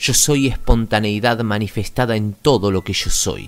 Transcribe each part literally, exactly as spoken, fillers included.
Yo soy espontaneidad manifestada en todo lo que yo soy.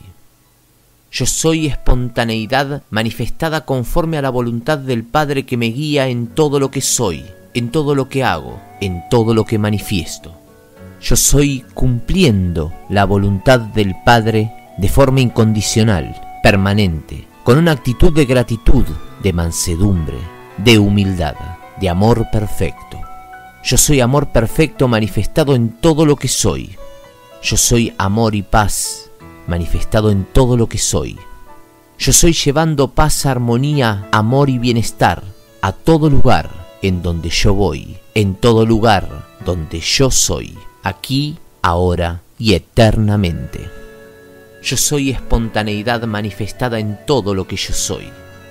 Yo soy espontaneidad manifestada conforme a la voluntad del Padre que me guía en todo lo que soy, en todo lo que hago, en todo lo que manifiesto. Yo soy cumpliendo la voluntad del Padre de forma incondicional, permanente, con una actitud de gratitud, de mansedumbre, de humildad, de amor perfecto. Yo soy amor perfecto manifestado en todo lo que soy. Yo soy amor y paz manifestado en todo lo que soy. Yo soy llevando paz, armonía, amor y bienestar a todo lugar en donde yo voy, en todo lugar donde yo soy, aquí, ahora y eternamente. Yo soy espontaneidad manifestada en todo lo que yo soy.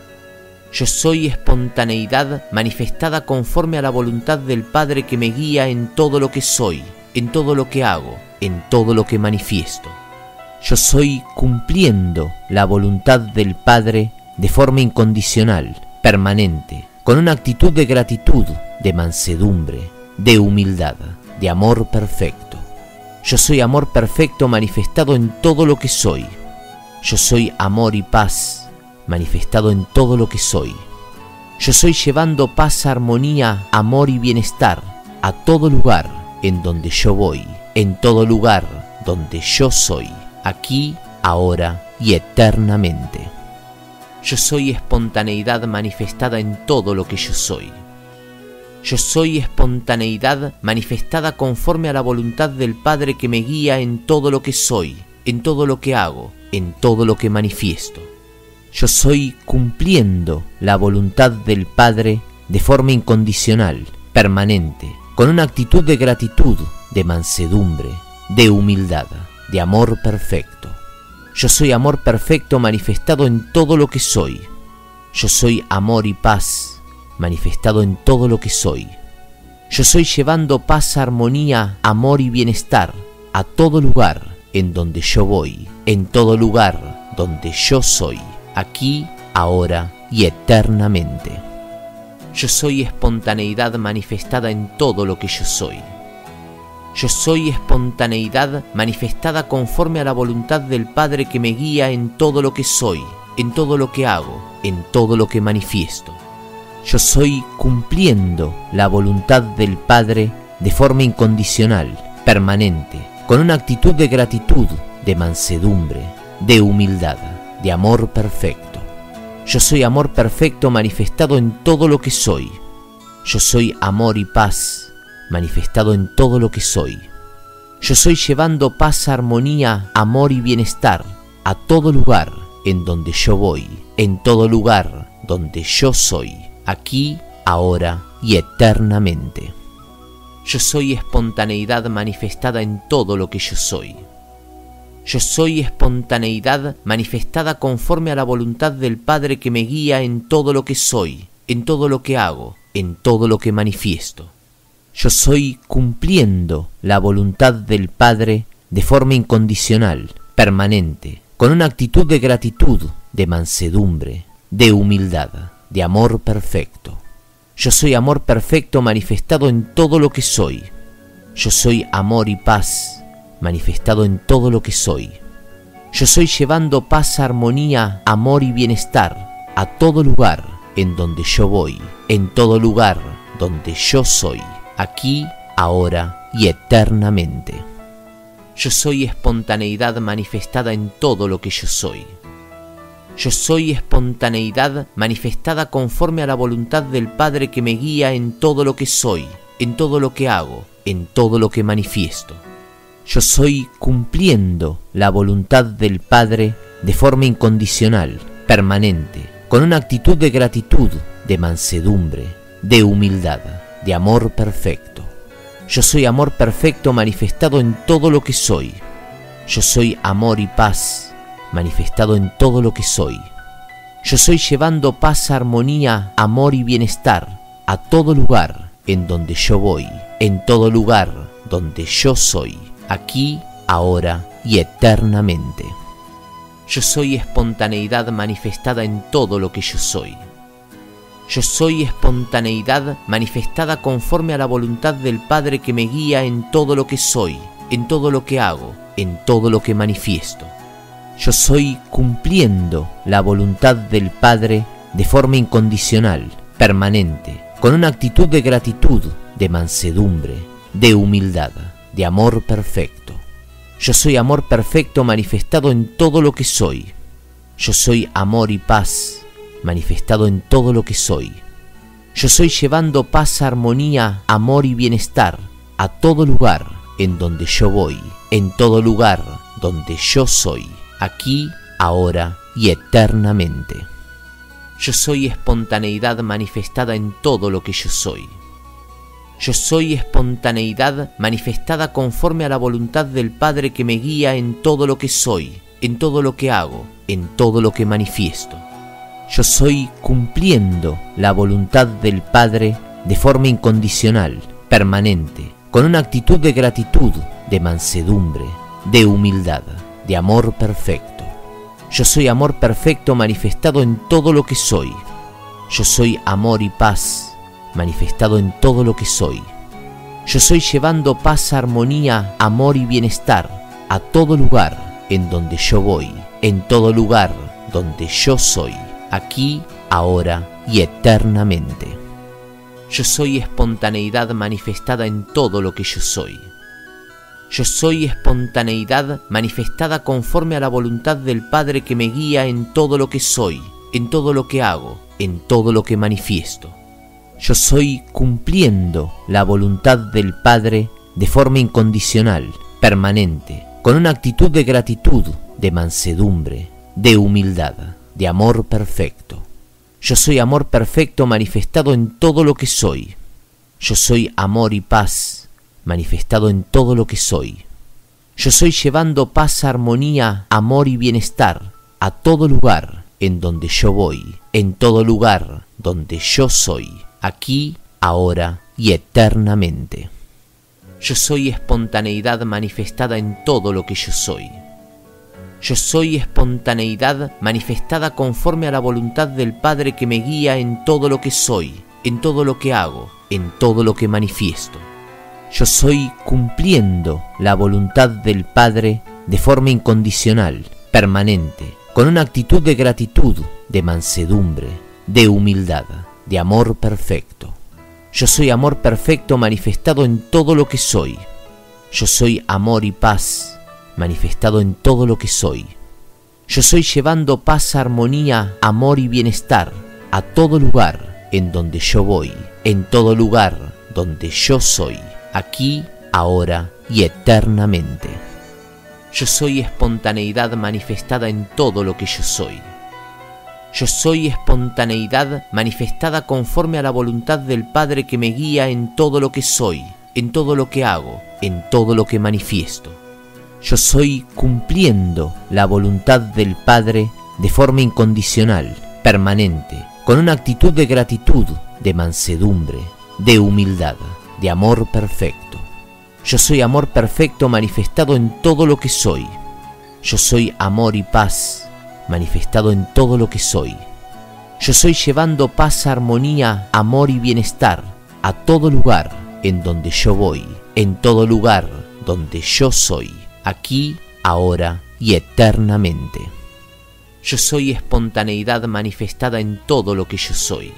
Yo soy espontaneidad manifestada conforme a la voluntad del Padre que me guía en todo lo que soy, en todo lo que hago, en todo lo que manifiesto. Yo soy cumpliendo la voluntad del Padre de forma incondicional, permanente, con una actitud de gratitud, de mansedumbre, de humildad, de amor perfecto. Yo soy amor perfecto manifestado en todo lo que soy. Yo soy amor y paz manifestado en todo lo que soy. Yo soy llevando paz, armonía, amor y bienestar a todo lugar en donde yo voy, en todo lugar donde yo soy, aquí, ahora y eternamente. Yo soy espontaneidad manifestada en todo lo que yo soy. Yo soy espontaneidad manifestada conforme a la voluntad del Padre que me guía en todo lo que soy, en todo lo que hago, en todo lo que manifiesto. Yo soy cumpliendo la voluntad del Padre de forma incondicional, permanente, con una actitud de gratitud, de mansedumbre, de humildad, de amor perfecto. Yo soy amor perfecto manifestado en todo lo que soy. Yo soy amor y paz manifestado en todo lo que soy. Yo soy llevando paz, armonía, amor y bienestar a todo lugar en donde yo voy, en todo lugar donde yo soy, aquí, ahora y eternamente. Yo soy espontaneidad manifestada en todo lo que yo soy. Yo soy espontaneidad manifestada conforme a la voluntad del Padre que me guía en todo lo que soy, en todo lo que hago, en todo lo que manifiesto. Yo soy cumpliendo la voluntad del Padre de forma incondicional, permanente, con una actitud de gratitud, de mansedumbre, de humildad, de amor perfecto. Yo soy amor perfecto manifestado en todo lo que soy. Yo soy amor y paz manifestado en todo lo que soy. Yo soy llevando paz, armonía, amor y bienestar a todo lugar en donde yo voy, en todo lugar donde yo soy, aquí, ahora y eternamente. Yo soy espontaneidad manifestada en todo lo que yo soy. Yo soy espontaneidad manifestada conforme a la voluntad del Padre que me guía en todo lo que soy, en todo lo que hago, en todo lo que manifiesto. Yo soy cumpliendo la voluntad del Padre de forma incondicional, permanente, con una actitud de gratitud, de mansedumbre, de humildad, de amor perfecto. Yo soy amor perfecto manifestado en todo lo que soy. Yo soy amor y paz manifestado en todo lo que soy. Yo soy llevando paz, armonía, amor y bienestar a todo lugar en donde yo voy, en todo lugar donde yo soy, aquí, ahora y eternamente. Yo soy espontaneidad manifestada en todo lo que yo soy. Yo soy espontaneidad manifestada conforme a la voluntad del Padre que me guía en todo lo que soy, en todo lo que hago, en todo lo que manifiesto. Yo soy cumpliendo la voluntad del Padre de forma incondicional, permanente, con una actitud de gratitud, de mansedumbre, de humildad, de amor perfecto. Yo soy amor perfecto manifestado en todo lo que soy. Yo soy amor y paz manifestado en todo lo que soy. Yo soy llevando paz, armonía, amor y bienestar a todo lugar en donde yo voy, en todo lugar donde yo soy, aquí, ahora y eternamente. Yo soy espontaneidad manifestada en todo lo que yo soy. Yo soy espontaneidad manifestada conforme a la voluntad del Padre que me guía en todo lo que soy, en todo lo que hago, en todo lo que manifiesto. Yo soy cumpliendo la voluntad del Padre de forma incondicional, permanente, con una actitud de gratitud, de mansedumbre, de humildad, de amor perfecto. Yo soy amor perfecto manifestado en todo lo que soy. Yo soy amor y paz manifestado en todo lo que soy. Yo soy llevando paz, armonía, amor y bienestar a todo lugar en donde yo voy, en todo lugar donde yo soy, aquí, ahora y eternamente. Yo soy espontaneidad manifestada en todo lo que yo soy. Yo soy espontaneidad manifestada conforme a la voluntad del Padre que me guía en todo lo que soy, en todo lo que hago, en todo lo que manifiesto. Yo soy cumpliendo la voluntad del Padre de forma incondicional, permanente, con una actitud de gratitud, de mansedumbre, de humildad, de amor perfecto. Yo soy amor perfecto manifestado en todo lo que soy. Yo soy amor y paz manifestado en todo lo que soy. Yo soy llevando paz, armonía, amor y bienestar a todo lugar en donde yo voy, en todo lugar donde yo soy, aquí, ahora y eternamente. Yo soy espontaneidad manifestada en todo lo que yo soy. Yo soy espontaneidad manifestada conforme a la voluntad del Padre que me guía en todo lo que soy, en todo lo que hago, en todo lo que manifiesto. Yo soy cumpliendo la voluntad del Padre de forma incondicional, permanente, con una actitud de gratitud, de mansedumbre, de humildad, de amor perfecto. Yo soy amor perfecto manifestado en todo lo que soy. Yo soy amor y paz manifestado en todo lo que soy. Yo soy llevando paz, armonía, amor y bienestar a todo lugar en donde yo voy, en todo lugar donde yo soy, aquí, ahora y eternamente. Yo soy espontaneidad manifestada en todo lo que yo soy. Yo soy espontaneidad manifestada conforme a la voluntad del Padre que me guía en todo lo que soy, en todo lo que hago, en todo lo que manifiesto. Yo soy cumpliendo la voluntad del Padre de forma incondicional, permanente, con una actitud de gratitud, de mansedumbre, de humildad, de amor perfecto. Yo soy amor perfecto manifestado en todo lo que soy. Yo soy amor y paz manifestado en todo lo que soy. Yo soy llevando paz, armonía, amor y bienestar a todo lugar en donde yo voy, en todo lugar donde yo soy, aquí, ahora y eternamente. Yo soy espontaneidad manifestada en todo lo que yo soy. Yo soy espontaneidad manifestada conforme a la voluntad del Padre que me guía en todo lo que soy, en todo lo que hago, en todo lo que manifiesto. Yo soy cumpliendo la voluntad del Padre de forma incondicional, permanente, con una actitud de gratitud, de mansedumbre, de humildad, de amor perfecto. Yo soy amor perfecto manifestado en todo lo que soy. Yo soy amor y paz manifestado en todo lo que soy. Yo soy llevando paz, armonía, amor y bienestar a todo lugar en donde yo voy, en todo lugar donde yo soy, aquí, ahora y eternamente. Yo soy espontaneidad manifestada en todo lo que yo soy.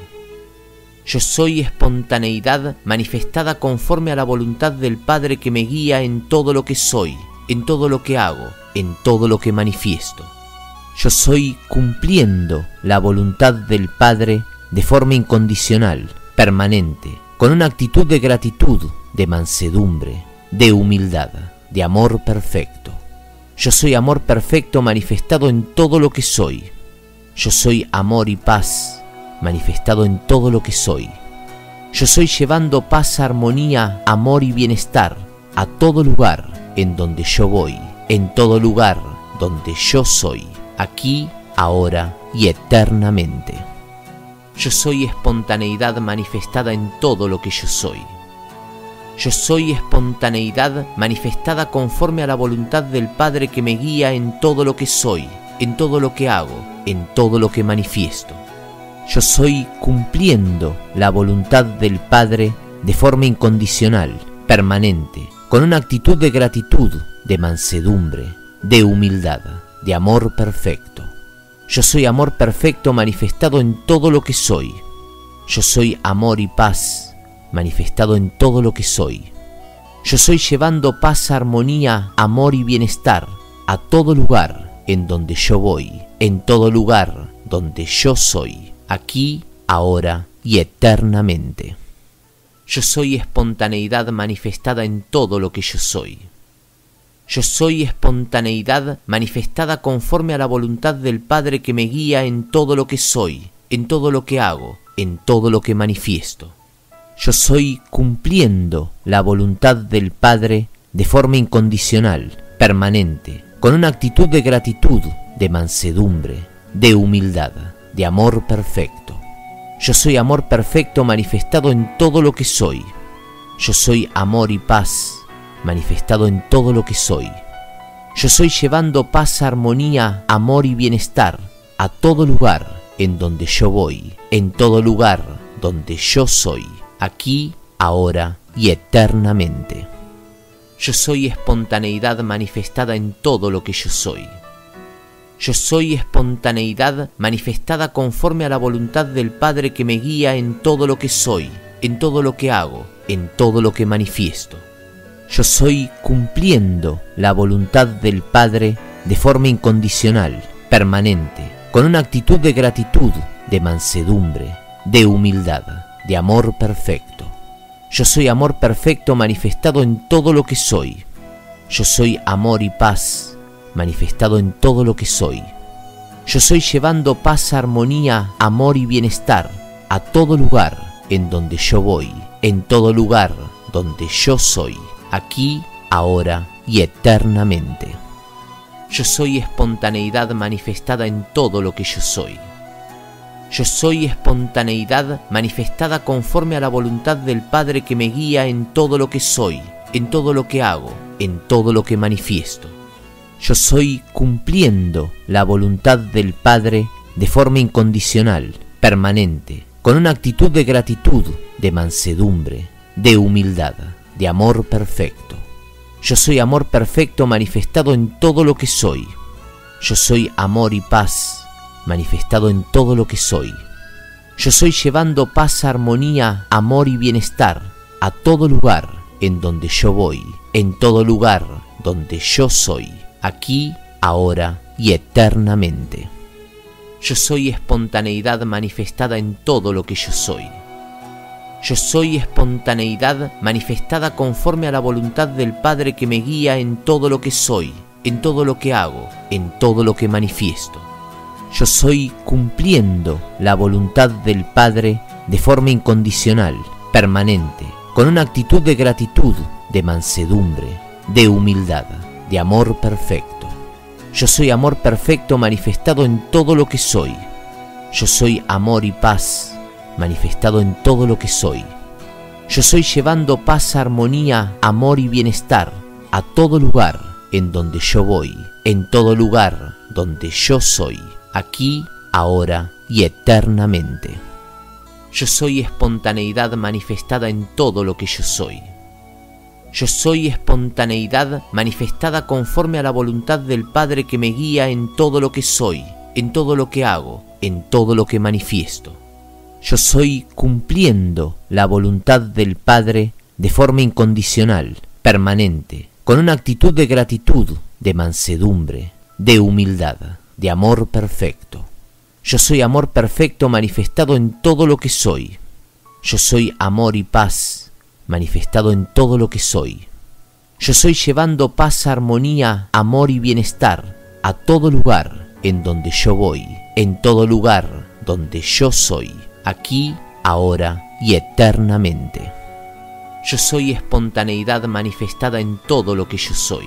Yo soy espontaneidad manifestada conforme a la voluntad del Padre que me guía en todo lo que soy, en todo lo que hago, en todo lo que manifiesto. Yo soy cumpliendo la voluntad del Padre de forma incondicional, permanente, con una actitud de gratitud, de mansedumbre, de humildad, de amor perfecto. Yo soy amor perfecto manifestado en todo lo que soy. Yo soy amor y paz manifestado en todo lo que soy. Yo soy llevando paz, armonía, amor y bienestar a todo lugar en donde yo voy, en todo lugar donde yo soy, aquí, ahora y eternamente. Yo soy espontaneidad manifestada en todo lo que yo soy. Yo soy espontaneidad manifestada conforme a la voluntad del Padre que me guía en todo lo que soy, en todo lo que hago, en todo lo que manifiesto. Yo soy cumpliendo la voluntad del Padre de forma incondicional, permanente, con una actitud de gratitud, de mansedumbre, de humildad, de amor perfecto. Yo soy amor perfecto manifestado en todo lo que soy. Yo soy amor y paz manifestado en todo lo que soy. Yo soy llevando paz, armonía, amor y bienestar a todo lugar en donde yo voy, en todo lugar donde yo soy, aquí, ahora y eternamente. Yo soy espontaneidad manifestada en todo lo que yo soy. Yo soy espontaneidad manifestada conforme a la voluntad del Padre que me guía en todo lo que soy, en todo lo que hago, en todo lo que manifiesto. Yo soy cumpliendo la voluntad del Padre de forma incondicional, permanente, con una actitud de gratitud, de mansedumbre, de humildad, de amor perfecto. Yo soy amor perfecto manifestado en todo lo que soy. Yo soy amor y paz manifestado en todo lo que soy. Yo soy llevando paz, armonía, amor y bienestar a todo lugar en donde yo voy, en todo lugar donde yo soy, aquí, ahora y eternamente. Yo soy espontaneidad manifestada en todo lo que yo soy. Yo soy espontaneidad manifestada conforme a la voluntad del Padre que me guía en todo lo que soy, en todo lo que hago, en todo lo que manifiesto. Yo soy cumpliendo la voluntad del Padre de forma incondicional, permanente, con una actitud de gratitud, de mansedumbre, de humildad, de amor perfecto. Yo soy amor perfecto manifestado en todo lo que soy. Yo soy amor y paz manifestado en todo lo que soy. Yo soy llevando paz, armonía, amor y bienestar a todo lugar en donde yo voy, en todo lugar donde yo soy, aquí, ahora y eternamente. Yo soy espontaneidad manifestada en todo lo que yo soy. Yo soy espontaneidad manifestada conforme a la voluntad del Padre que me guía en todo lo que soy, en todo lo que hago, en todo lo que manifiesto. Yo soy cumpliendo la voluntad del Padre de forma incondicional, permanente, con una actitud de gratitud, de mansedumbre, de humildad, de amor perfecto. Yo soy amor perfecto manifestado en todo lo que soy. Yo soy amor y paz manifestado en todo lo que soy. Yo soy llevando paz, armonía, amor y bienestar a todo lugar en donde yo voy, en todo lugar donde yo soy, aquí, ahora y eternamente. Yo soy espontaneidad manifestada en todo lo que yo soy. Yo soy espontaneidad manifestada conforme a la voluntad del Padre que me guía en todo lo que soy, en todo lo que hago, en todo lo que manifiesto. Yo soy cumpliendo la voluntad del Padre de forma incondicional, permanente, con una actitud de gratitud, de mansedumbre, de humildad, de amor perfecto. Yo soy amor perfecto manifestado en todo lo que soy. Yo soy amor y paz manifestado en todo lo que soy. Yo soy llevando paz, armonía, amor y bienestar a todo lugar en donde yo voy, en todo lugar donde yo soy, aquí, ahora y eternamente. Yo soy espontaneidad manifestada en todo lo que yo soy. Yo soy espontaneidad manifestada conforme a la voluntad del Padre que me guía en todo lo que soy, en todo lo que hago, en todo lo que manifiesto. Yo soy cumpliendo la voluntad del Padre de forma incondicional, permanente, con una actitud de gratitud, de mansedumbre, de humildad, de amor perfecto. Yo soy amor perfecto manifestado en todo lo que soy. Yo soy amor y paz manifestado en todo lo que soy. Yo soy llevando paz, armonía, amor y bienestar a todo lugar en donde yo voy, en todo lugar donde yo soy, aquí, ahora y eternamente. Yo soy espontaneidad manifestada en todo lo que yo soy.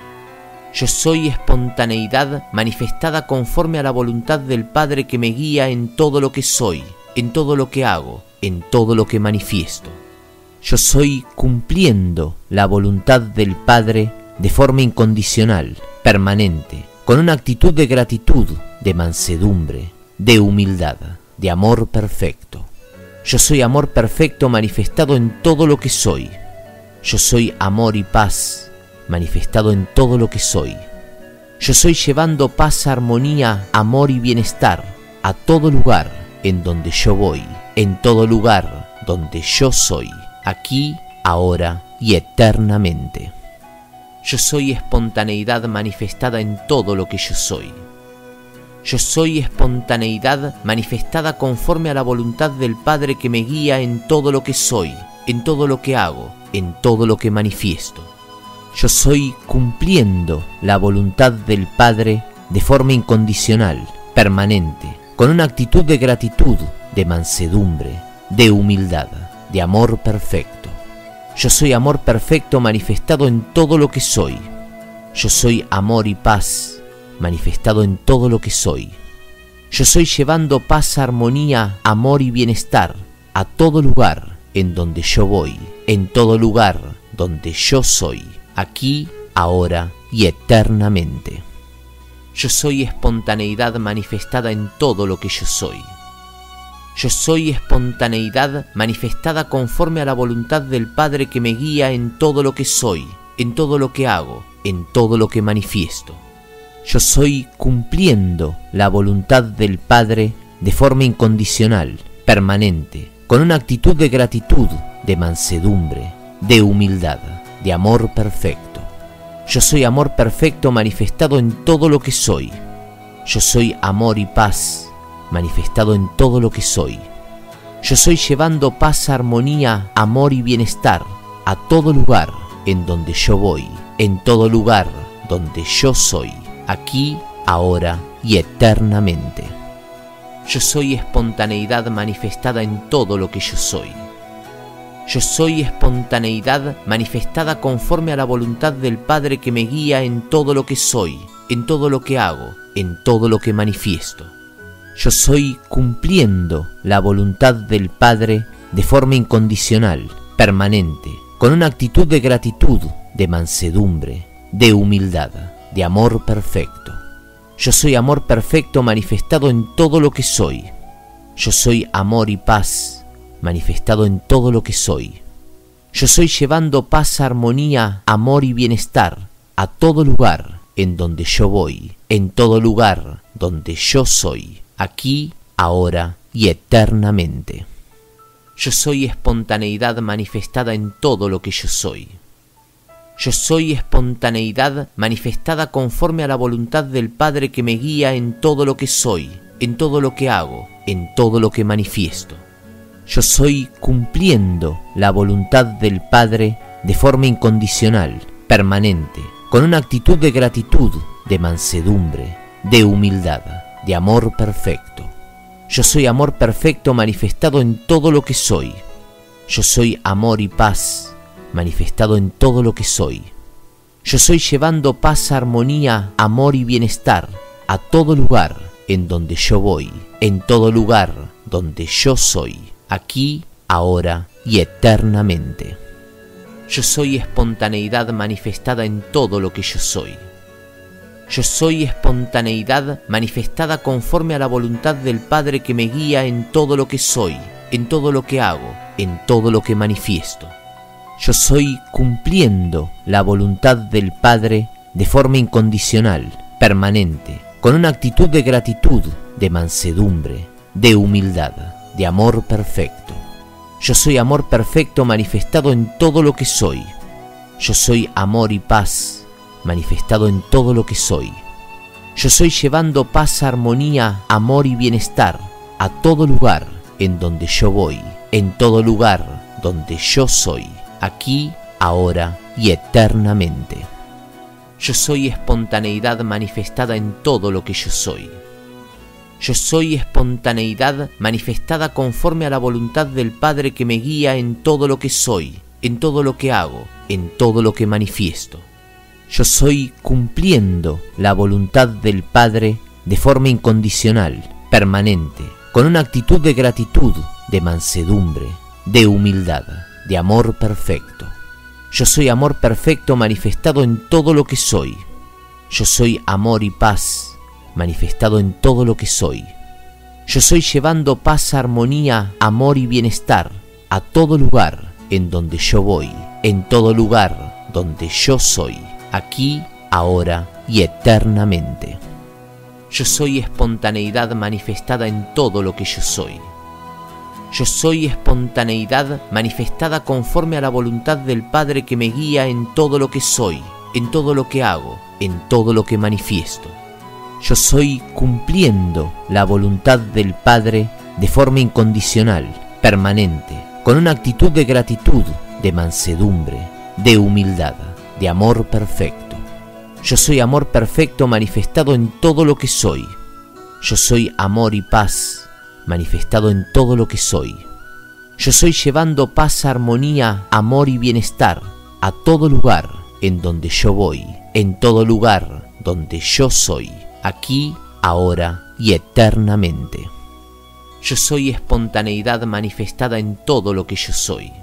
Yo soy espontaneidad manifestada conforme a la voluntad del Padre que me guía en todo lo que soy, en todo lo que hago, en todo lo que manifiesto. Yo soy cumpliendo la voluntad del Padre de forma incondicional, permanente, con una actitud de gratitud, de mansedumbre, de humildad, de amor perfecto. Yo soy amor perfecto manifestado en todo lo que soy. Yo soy amor y paz manifestado en todo lo que soy. Yo soy llevando paz, armonía, amor y bienestar a todo lugar en donde yo voy, en todo lugar donde yo soy, aquí, ahora y eternamente. Yo soy espontaneidad manifestada en todo lo que yo soy. Yo soy espontaneidad manifestada conforme a la voluntad del Padre que me guía en todo lo que soy, en todo lo que hago, en todo lo que manifiesto. Yo soy cumpliendo la voluntad del Padre de forma incondicional, permanente, con una actitud de gratitud, de mansedumbre, de humildad, de amor perfecto. Yo soy amor perfecto manifestado en todo lo que soy. Yo soy amor y paz manifestado en todo lo que soy. Yo soy llevando paz, armonía, amor y bienestar a todo lugar en donde yo voy, en todo lugar donde yo soy, aquí, ahora y eternamente. Yo soy espontaneidad manifestada en todo lo que yo soy. Yo soy espontaneidad manifestada conforme a la voluntad del Padre que me guía en todo lo que soy, en todo lo que hago, en todo lo que manifiesto. Yo soy cumpliendo la voluntad del Padre de forma incondicional, permanente, con una actitud de gratitud, de mansedumbre, de humildad, de amor perfecto. Yo soy amor perfecto manifestado en todo lo que soy. Yo soy amor y paz manifestado en todo lo que soy. Yo soy llevando paz, armonía, amor y bienestar a todo lugar en donde yo voy, en todo lugar donde yo soy, aquí, ahora y eternamente. Yo soy espontaneidad manifestada en todo lo que yo soy. Yo soy espontaneidad manifestada conforme a la voluntad del Padre que me guía en todo lo que soy, en todo lo que hago, en todo lo que manifiesto. Yo soy cumpliendo la voluntad del Padre de forma incondicional, permanente, con una actitud de gratitud, de mansedumbre, de humildad, de amor perfecto. Yo soy amor perfecto manifestado en todo lo que soy. Yo soy amor y paz manifestado en todo lo que soy. Yo soy llevando paz, armonía, amor y bienestar a todo lugar en donde yo voy, en todo lugar donde yo soy, aquí, ahora y eternamente. Yo soy espontaneidad manifestada en todo lo que yo soy. Yo soy espontaneidad manifestada conforme a la voluntad del Padre que me guía en todo lo que soy, en todo lo que hago, en todo lo que manifiesto. Yo soy cumpliendo la voluntad del Padre de forma incondicional, permanente, con una actitud de gratitud, de mansedumbre, de humildad, de amor perfecto. Yo soy amor perfecto manifestado en todo lo que soy. Yo soy amor y paz manifestado en todo lo que soy. Yo soy llevando paz, armonía, amor y bienestar a todo lugar en donde yo voy, en todo lugar donde yo soy, aquí, ahora y eternamente. Yo soy espontaneidad manifestada en todo lo que yo soy. Yo soy espontaneidad manifestada conforme a la voluntad del Padre que me guía en todo lo que soy, en todo lo que hago, en todo lo que manifiesto. Yo soy cumpliendo la voluntad del Padre de forma incondicional, permanente, con una actitud de gratitud, de mansedumbre, de humildad, de amor perfecto. Yo soy amor perfecto manifestado en todo lo que soy. Yo soy amor y paz manifestado en todo lo que soy. Yo soy llevando paz, armonía, amor y bienestar a todo lugar en donde yo voy, en todo lugar donde yo soy, aquí, ahora y eternamente. Yo soy espontaneidad manifestada en todo lo que yo soy. Yo soy espontaneidad manifestada conforme a la voluntad del Padre que me guía en todo lo que soy, en todo lo que hago, en todo lo que manifiesto. Yo soy cumpliendo la voluntad del Padre de forma incondicional, permanente, con una actitud de gratitud, de mansedumbre, de humildad, de amor perfecto. Yo soy amor perfecto manifestado en todo lo que soy. Yo soy amor y paz manifestado en todo lo que soy. Yo soy llevando paz, armonía, amor y bienestar a todo lugar en donde yo voy, en todo lugar donde yo soy, aquí, ahora y eternamente. Yo soy espontaneidad manifestada en todo lo que yo soy. Yo soy espontaneidad manifestada conforme a la voluntad del Padre que me guía en todo lo que soy, en todo lo que hago, en todo lo que manifiesto. Yo soy cumpliendo la voluntad del Padre de forma incondicional, permanente, con una actitud de gratitud, de mansedumbre, de humildad, de amor perfecto. Yo soy amor perfecto manifestado en todo lo que soy. Yo soy amor y paz manifestado en todo lo que soy. Yo soy llevando paz, armonía, amor y bienestar a todo lugar en donde yo voy, en todo lugar donde yo soy, aquí, ahora y eternamente. Yo soy espontaneidad manifestada en todo lo que yo soy.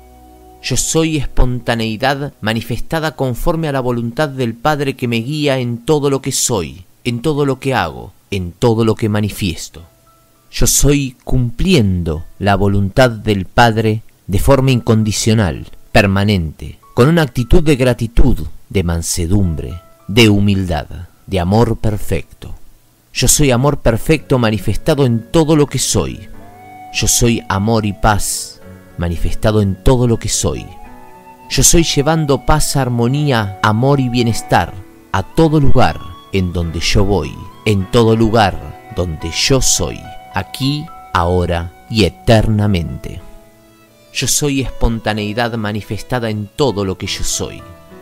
Yo soy espontaneidad manifestada conforme a la voluntad del Padre que me guía en todo lo que soy, en todo lo que hago, en todo lo que manifiesto. Yo soy cumpliendo la voluntad del Padre de forma incondicional, permanente, con una actitud de gratitud, de mansedumbre, de humildad, de amor perfecto. Yo soy amor perfecto manifestado en todo lo que soy. Yo soy amor y paz manifestado en todo lo que soy. Yo soy llevando paz, armonía, amor y bienestar a todo lugar en donde yo voy, en todo lugar donde yo soy, aquí, ahora y eternamente. Yo soy espontaneidad manifestada en todo lo que yo soy.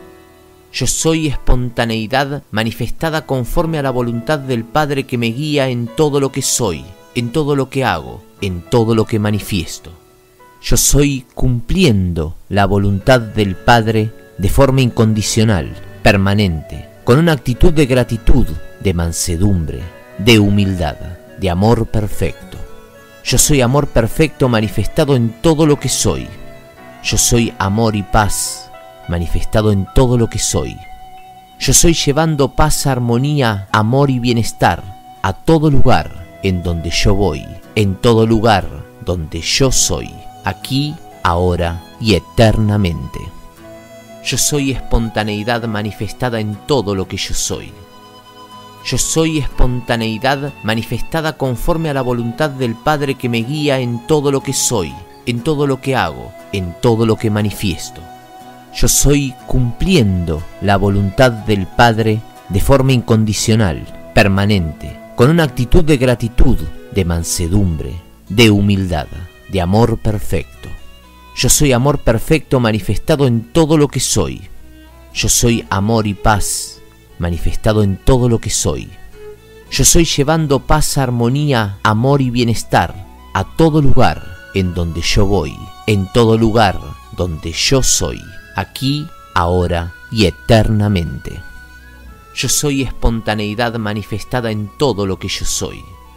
Yo soy espontaneidad manifestada conforme a la voluntad del Padre que me guía en todo lo que soy, en todo lo que hago, en todo lo que manifiesto. Yo soy cumpliendo la voluntad del Padre de forma incondicional, permanente, con una actitud de gratitud, de mansedumbre, de humildad, de amor perfecto. Yo soy amor perfecto manifestado en todo lo que soy. Yo soy amor y paz manifestado en todo lo que soy. Yo soy llevando paz, armonía, amor y bienestar a todo lugar en donde yo voy, en todo lugar donde yo soy, aquí, ahora y eternamente. Yo soy espontaneidad manifestada en todo lo que yo soy. Yo soy espontaneidad manifestada conforme a la voluntad del Padre que me guía en todo lo que soy, en todo lo que hago, en todo lo que manifiesto. Yo soy cumpliendo la voluntad del Padre de forma incondicional, permanente, con una actitud de gratitud, de mansedumbre, de humildad, de amor perfecto. Yo soy amor perfecto manifestado en todo lo que soy. Yo soy amor y paz manifestado en todo lo que soy. Yo soy llevando paz, armonía, amor y bienestar a todo lugar en donde yo voy, en todo lugar donde yo soy, aquí, ahora y eternamente. Yo soy espontaneidad manifestada en todo lo que yo soy.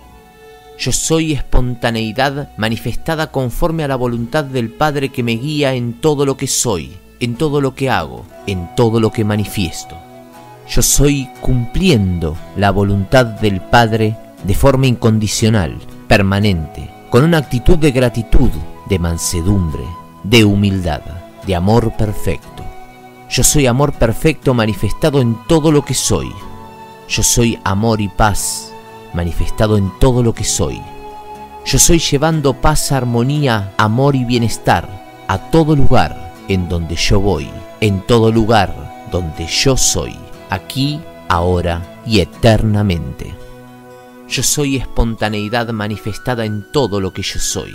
Yo soy espontaneidad manifestada conforme a la voluntad del Padre que me guía en todo lo que soy, en todo lo que hago, en todo lo que manifiesto. Yo soy cumpliendo la voluntad del Padre de forma incondicional, permanente, con una actitud de gratitud, de mansedumbre, de humildad, de amor perfecto. Yo soy amor perfecto manifestado en todo lo que soy. Yo soy amor y paz manifestado en todo lo que soy. Yo soy llevando paz, armonía, amor y bienestar a todo lugar en donde yo voy, en todo lugar donde yo soy, aquí, ahora y eternamente. Yo soy espontaneidad manifestada en todo lo que yo soy.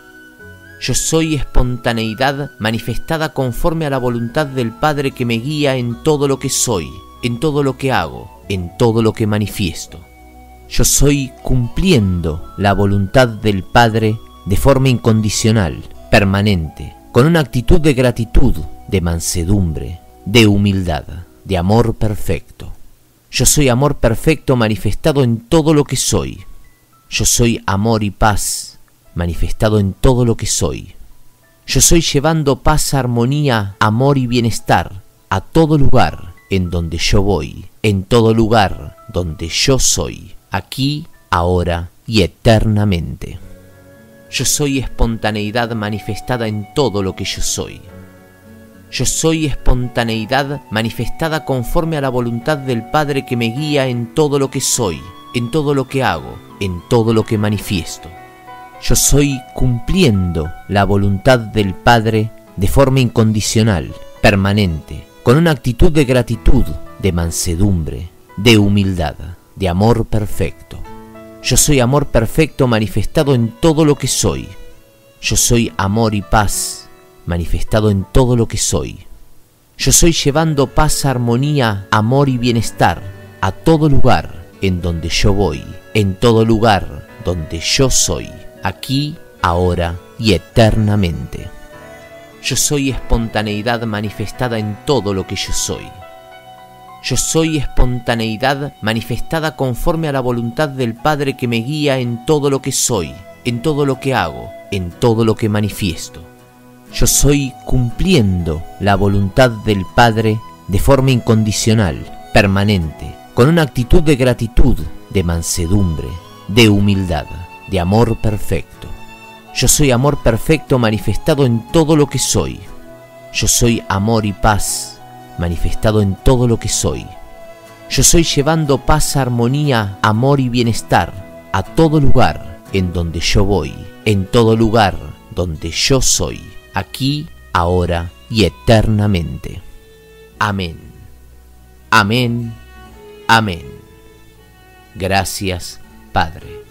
Yo soy espontaneidad manifestada conforme a la voluntad del Padre que me guía en todo lo que soy, en todo lo que hago, en todo lo que manifiesto. Yo soy cumpliendo la voluntad del Padre de forma incondicional, permanente, con una actitud de gratitud, de mansedumbre, de humildad, de amor perfecto. Yo soy amor perfecto manifestado en todo lo que soy. Yo soy amor y paz manifestado en todo lo que soy. Yo soy llevando paz, armonía, amor y bienestar a todo lugar en donde yo voy, en todo lugar donde yo soy, aquí, ahora y eternamente. Yo soy espontaneidad manifestada en todo lo que yo soy. Yo soy espontaneidad manifestada conforme a la voluntad del Padre que me guía en todo lo que soy, en todo lo que hago, en todo lo que manifiesto. Yo soy cumpliendo la voluntad del Padre de forma incondicional, permanente, con una actitud de gratitud, de mansedumbre, de humildad, de amor perfecto. Yo soy amor perfecto manifestado en todo lo que soy. Yo soy amor y paz manifestado en todo lo que soy. Yo soy llevando paz, armonía, amor y bienestar a todo lugar en donde yo voy, en todo lugar donde yo soy, aquí, ahora y eternamente. Yo soy espontaneidad manifestada en todo lo que yo soy. Yo soy espontaneidad manifestada conforme a la voluntad del Padre que me guía en todo lo que soy, en todo lo que hago, en todo lo que manifiesto. Yo soy cumpliendo la voluntad del Padre de forma incondicional, permanente, con una actitud de gratitud, de mansedumbre, de humildad, de amor perfecto. Yo soy amor perfecto manifestado en todo lo que soy. Yo soy amor y paz manifestado en todo lo que soy. Yo soy llevando paz, armonía, amor y bienestar a todo lugar en donde yo voy, en todo lugar donde yo soy, aquí, ahora y eternamente. Amén. Amén. Amén. Gracias, Padre.